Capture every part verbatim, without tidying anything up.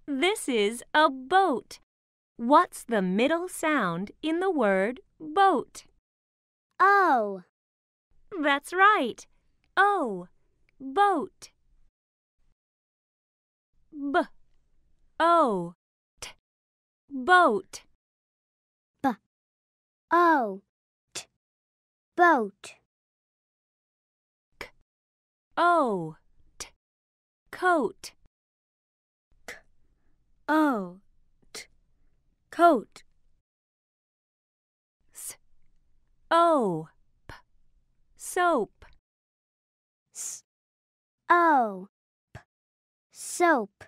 This is a boat. What's the middle sound in the word boat? O. That's right. O. Boat. B. O. T. Boat. B. O. T. Boat. K. O. T. Coat. K. O. T. Coat. S. O. P. Soap. S. O. P. Soap.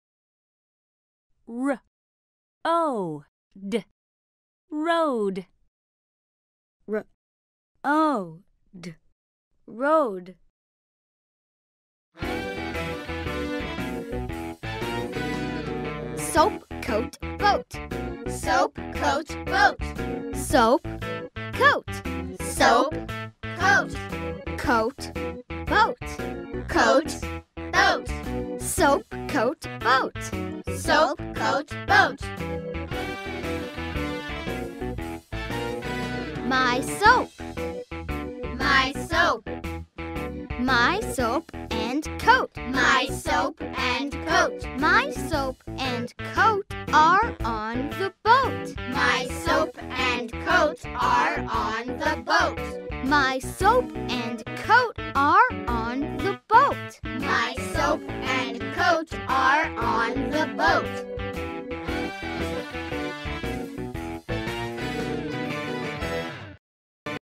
R. O. D. Road. R. O. D. Road. Soap coat boat. Soap coat boat. Soap coat. Soap coat. Coat boat. Coat boat. Soap coat boat. Soap coat boat. My soap. My soap. My soap and coat. My soap and coat. My soap and coat are on the boat. My soap and coat are on the boat. My soap and coat are on the boat. My soap and coat are on the boat.